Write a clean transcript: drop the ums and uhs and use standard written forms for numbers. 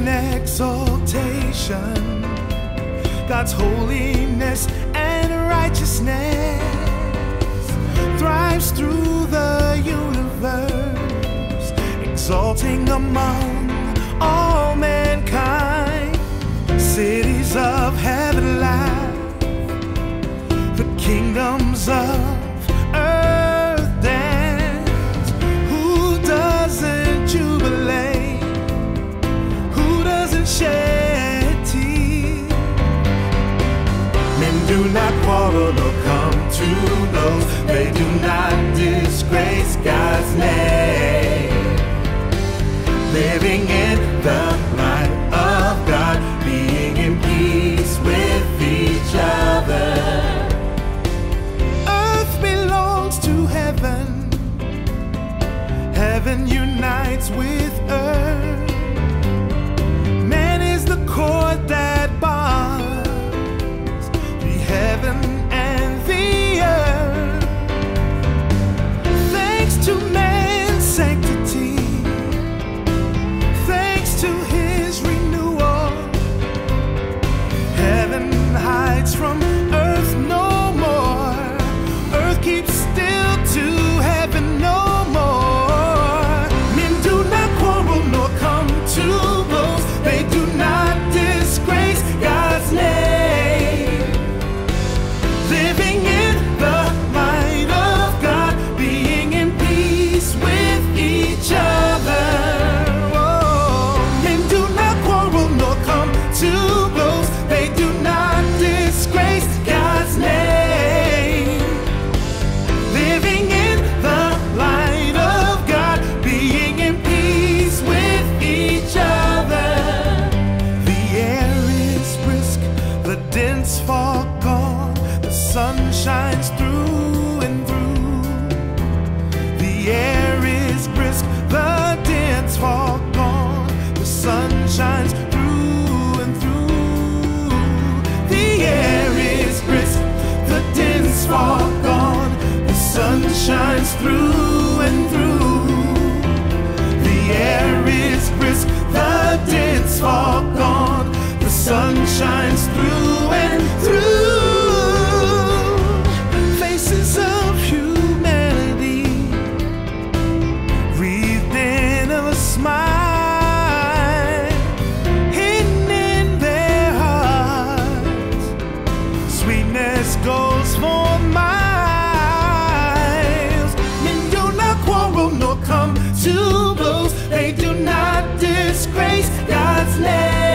exaltation, God's holiness and righteousness thrives through the universe, exalting among all mankind. Cities of heaven laugh, the kingdoms of earth dance. Who doesn't jubilate? Who doesn't shed tears? Men do not quarrel or come to blows. They do not disgrace God's name, living in the light of God, being in peace with each other. Earth belongs to heaven, heaven unites with earth. Man is the cord that binds the heaven and the earth. Thanks to man's sanctity, to his renewal, heaven hides from earth no more. Earth keeps still to heaven no more. Men do not quarrel nor come to blows. They do not disgrace God's name, living in the light of God, being in peace with each other. To blows, they do not disgrace God's name, living in the light of God, being in peace with each other. The air is brisk, the dense fog gone, the sun shines through and through. The air is brisk, the dense fog gone, the sun shines through. The air is brisk, the dense fog gone, the sun shines through and through. The air is brisk, the dense fog gone, the sun shines through and through. Faces of humanity wreathed in a smile, sweetness goes for miles. Men do not quarrel nor come to blows. They do not disgrace God's name.